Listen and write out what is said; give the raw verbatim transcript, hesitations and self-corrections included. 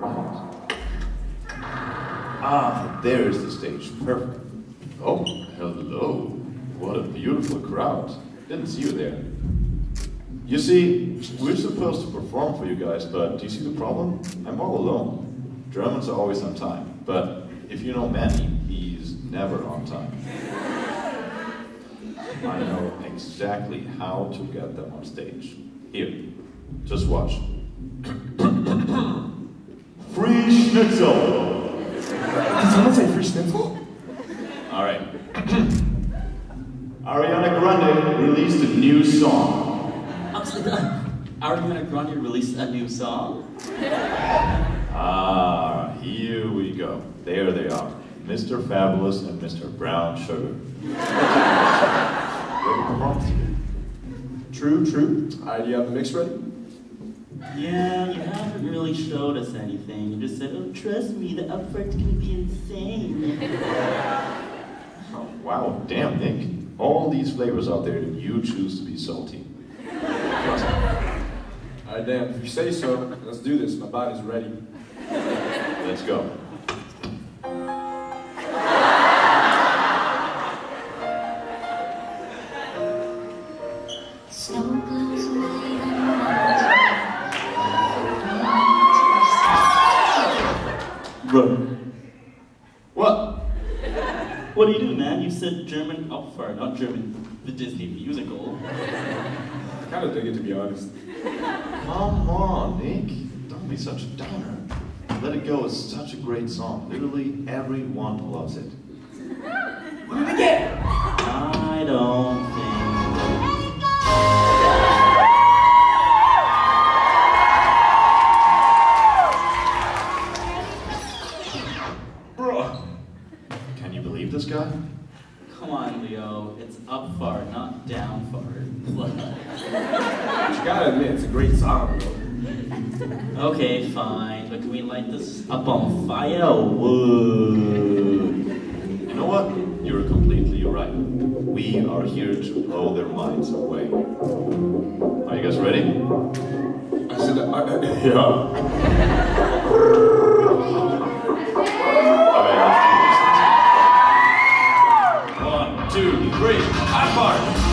Right. Ah, there is the stage. Perfect. Oh, hello. What a beautiful crowd. Didn't see you there. You see, we're supposed to perform for you guys, but do you see the problem? I'm all alone. Germans are always on time, but if you know Manny, he's never on time. I know exactly how to get them on stage. Here, just watch. Free Schnitzel! Did someone say free schnitzel? All right. Ariana Grande released a new song. Ariana Grande released a new song? Ah, here we go. There they are. Mister Fabulous and Mister Brown Sugar. True, true. Alright, do you have the mix ready? Yeah, you haven't really showed us anything. You just said, oh, trust me, the Abfahrt can be insane. Oh, wow, damn, Nick. All these flavors out there, and you choose to be salty. Alright, Dan, if you say so, let's do this. My body's ready. Let's go. Run. What? What do you do, man? You said German Abfahrt, not German, the Disney musical. I kind of dig it, to be honest. Come on, Nick. Don't be such a downer. Let It Go is such a great song. Literally everyone loves it. What did I get? I don't think Bro, can you believe this guy? Come on, Leo. It's Abfahrt, not Downfart. But you gotta admit, it's a great song, bro. Okay, fine. But can we light this up on fire or wood? You know what? You're completely right. We are here to blow their minds away. Are you guys ready? I said, uh, uh, yeah. One, two, three, Abfahrt!